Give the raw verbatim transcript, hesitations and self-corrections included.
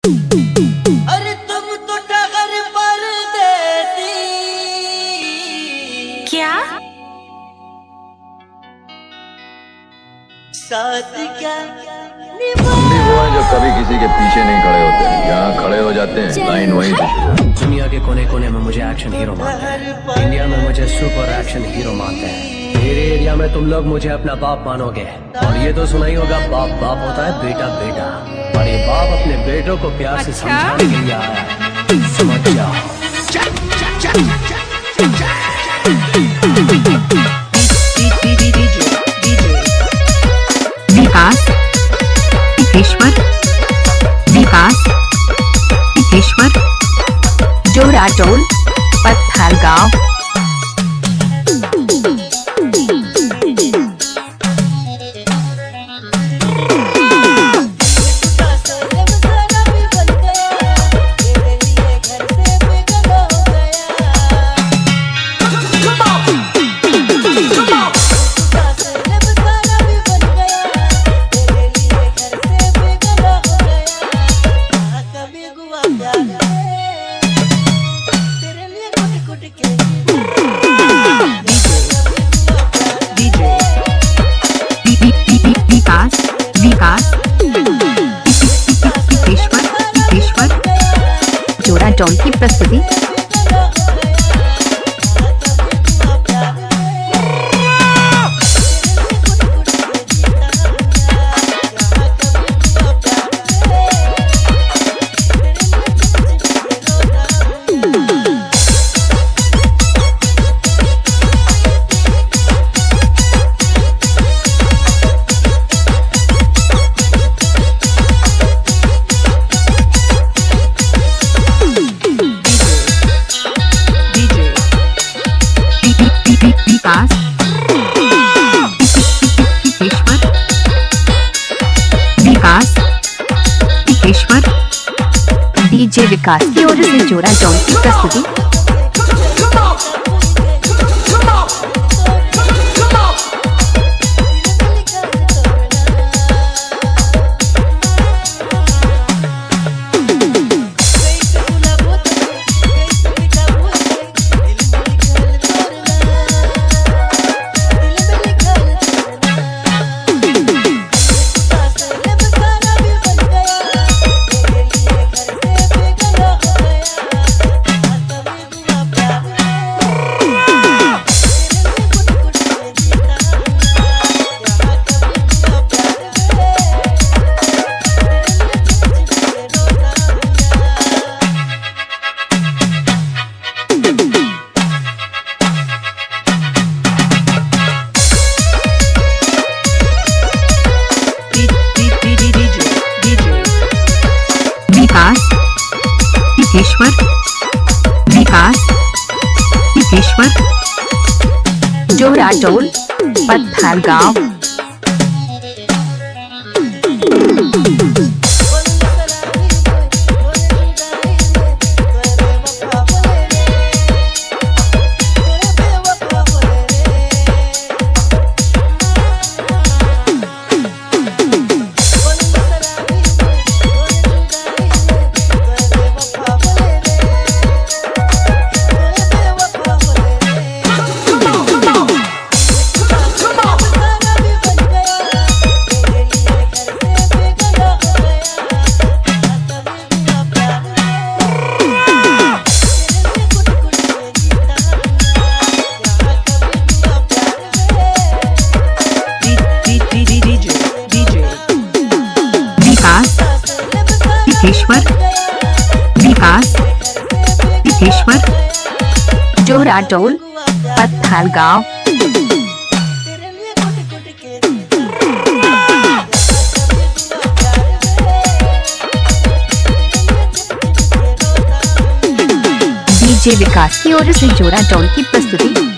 अरे तुम तो टगर पर देती क्या साथ क्या हम भी वो हैं जो कभी किसी के पीछे नहीं खड़े होते हैं, यहाँ खड़े हो जाते हैं, लाइन वहीं से शुरू। दुनिया के कोने कोने में मुझे एक्शन हीरो मानते हैं, इंडिया में मुझे सुपर एक्शन हीरो मानते हैं। मेरे एरिया में तुम लोग मुझे अपना बाप मानोगे और ये तो सुना ही होगा, बाप बाप होता है, बेटा बेटा। और ये बाप अपने बेटों को प्यार से समझाने के लिए आया है, समझ जाओ। विकास ईश्वर विकास ईश्वर जोरा टोल पत्थर गांव। विकास विकास ईश्वर ईश्वर जोरा टोल की प्रस्तुति। विकास ईश्वर विकास ईश्वर डीजे विकास की ओर से जोरा टोल की प्रस्तुति। विकास ईश्वर विकास ईश्वर जोरा टोल पत्थर गांव। ईश्वर विकास ईश्वर जोरा टोल पत्थर गांव। डीजे विकास की ओर से जोरा टोल की प्रस्तुति।